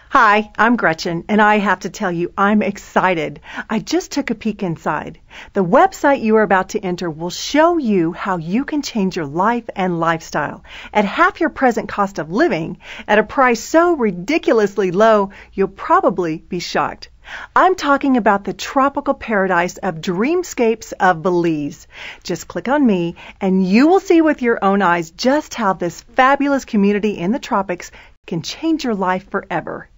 Hi, I'm Gretchen, and I have to tell you, I'm excited. I just took a peek inside. The website you are about to enter will show you how you can change your life and lifestyle at half your present cost of living at a price so ridiculously low, you'll probably be shocked. I'm talking about the tropical paradise of Dreamscapes of Belize. Just click on me and you will see with your own eyes just how this fabulous community in the tropics can change your life forever.